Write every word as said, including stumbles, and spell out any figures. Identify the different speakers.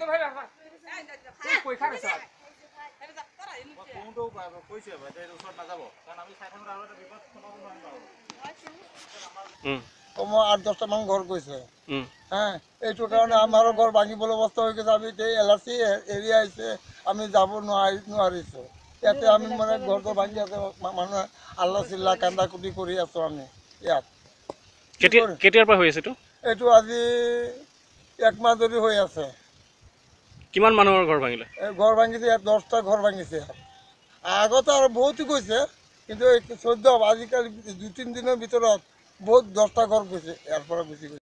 Speaker 1: কমেও আঠ দহটামান ঘৰ গৈছে হা এইটো কাৰণে আমাৰ ঘৰ ভাঙিবলৈ অৱস্থা হৈ গৈছে আমি এতিয়া এল আৰ চি এৰিয়া আহিছে আমি যাব নোৱাৰি নোৱাৰিছোঁ ইয়াতে আমি মানে ঘৰটো ভাঙি আছে মানুহে আল্লা চিল্লা কান্দা কুটি কৰি আছোঁ আমি ইয়াত
Speaker 2: কেতিয়াৰ পৰা হৈ আছে
Speaker 1: এইটো আজি এক মাহ ধৰি হৈ আছে
Speaker 2: কিমান মানুহৰ ঘৰ ভাঙিলে
Speaker 1: ঘৰ ভাঙিছে ইয়াত দহটা ঘৰ ভাঙিছে আগতে আৰু বহুতো গৈছে কিন্তু এই চৈধ্য আজিকালি দুই তিনিদিনৰ ভিতৰত বহুত দহটা ঘৰ গৈছে ইয়াৰ পৰা গুচি গৈছে